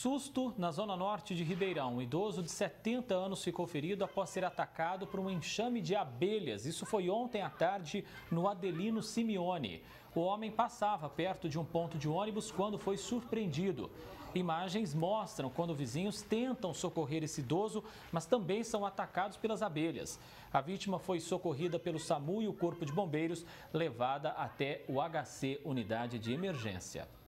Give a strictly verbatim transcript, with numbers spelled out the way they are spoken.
Susto na zona norte de Ribeirão. Um idoso de setenta anos ficou ferido após ser atacado por um enxame de abelhas. Isso foi ontem à tarde no Adelino Simeone. O homem passava perto de um ponto de ônibus quando foi surpreendido. Imagens mostram quando vizinhos tentam socorrer esse idoso, mas também são atacados pelas abelhas. A vítima foi socorrida pelo SAMU e o Corpo de Bombeiros, levada até o H C, Unidade de Emergência.